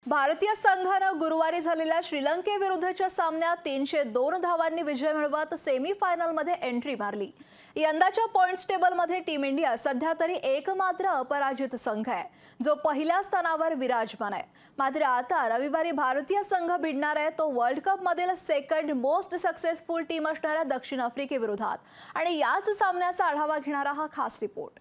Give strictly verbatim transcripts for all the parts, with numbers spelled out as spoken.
भारतीय संघानं गुरुवारी झालेल्या श्रीलंकेविरुद्धच्या सामन्यात तीनशे दोन धावांनी विजय मिळवत सेमीफायनलमध्ये एंट्री मारली। यंदाच्या पॉइंट्स टेबलमध्ये टीम इंडिया सध्या तरी एकमात्र अपराजित संघ आहे, जो पहिल्या स्थानावर विराजमान आहे। मात्र आता रविवारी भारतीय संघ भिडणार आहे तो वर्ल्ड कप मधील सेकंड मोस्ट सक्सेसफुल टीम असणाऱ्या दक्षिण आफ्रिकेविरोधात, आणि याच सामन्याचा आढावा घेणारा हा खास रिपोर्ट।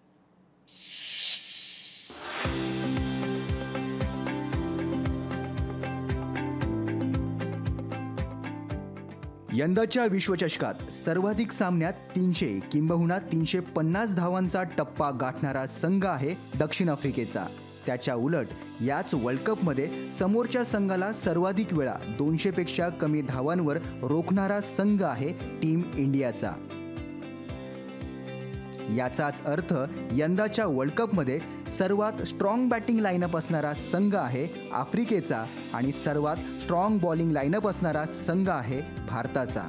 यंदाच्या विश्वचषकात सर्वाधिक सामन्यात तीनशे किंबहुना तीनशे पन्नास धावांचा टप्पा गाठणारा संघ आहे दक्षिण आफ्रिकेचा। त्याच्या उलट याच वर्ल्ड कपमध्ये समोरच्या संघाला सर्वाधिक वेळा दोनशे पेक्षा कमी धावांवर रोखणारा संघ आहे टीम इंडियाचा। याचाच अर्थ यंदाच्या वर्ल्ड कपमध्ये सर्वात स्ट्रॉंग बॅटिंग लाईनअप असणारा संघ आहे आफ्रिकेचा, आणि सर्वात स्ट्रॉंग बॉलिंग लाईनअप असणारा संघ आहे भारताचा।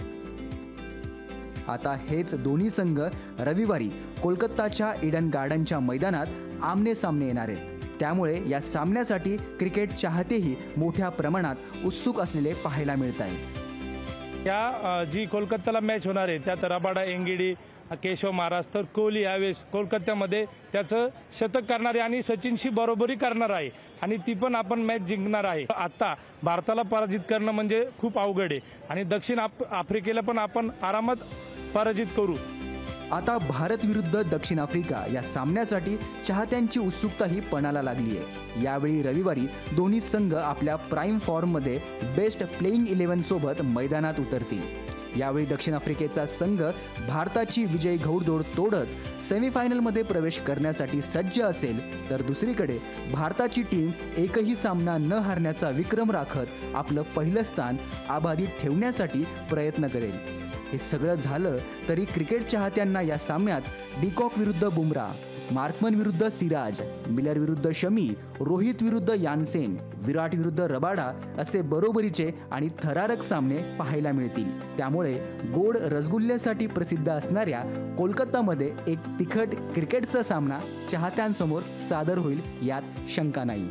आता हेच दोन्ही संघ रविवारी कोलकाताच्या ईडन गार्डनच्या मैदानात आमने सामने येणार आहेत। त्यामुळे या सामन्यासाठी क्रिकेट चाहतेही मोठ्या प्रमाणात उत्सुक असलेले पाहायला मिळत आहे। या जी कोलकाताला मॅच होणार आहे त्यात रबाडा एंगिडी, केशव महाराज तर कोहली यावेळेस कोलकात्यामध्ये त्याचं शतक करणार आहे आणि सचिनशी बरोबरी करणार आहे, आणि ती पण आपण मॅच जिंकणार आहे। आता भारताला पराजित करणं म्हणजे खूप अवघड आहे, आणि दक्षिण आफ्रिकेला पण आपण आरामात पराजित करू। आता भारत विरुद्ध दक्षिण आफ्रिका या सामन्यासाठी चाहत्यांची उत्सुकताही पणाला लागली आहे। यावेळी रविवारी दोन्ही संघ आपल्या प्राईम फॉर्ममध्ये बेस्ट प्लेइंग इलेव्हन सोबत मैदानात उतरतील। यावेळी दक्षिण आफ्रिकेचा संघ भारताची विजयी घौडदौड तोडत सेमीफायनलमध्ये प्रवेश करण्यासाठी सज्ज असेल, तर दुसरीकडे भारताची टीम एकही सामना न हारण्याचा विक्रम राखत आपलं पहिलं स्थान अबाधित ठेवण्यासाठी प्रयत्न करेल। हे सगळं झालं तरी क्रिकेट चाहत्यांना या सामन्यात डिकॉक विरुद्ध बुमराह, मार्कमन विरुद्ध सिराज, मिलर विरुद्ध शमी, रोहित विरुद्ध यानसेन, विराट विरुद्ध रबाडा असे बरोबरीचे आणि थरारक सामने पाहायला मिळतील। त्यामुळे गोड रसगुल्ल्यासाठी प्रसिद्ध असणाऱ्या कोलकातामध्ये एक तिखट क्रिकेटचा सामना चाहत्यांसमोर सादर होईल यात शंका नाही।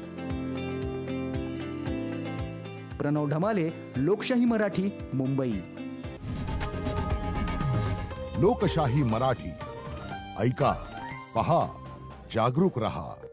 प्रणव ढमाले, लोकशाही मराठी, मुंबई। लोकशाही मराठी ऐका, पहा, जागरूक रहा।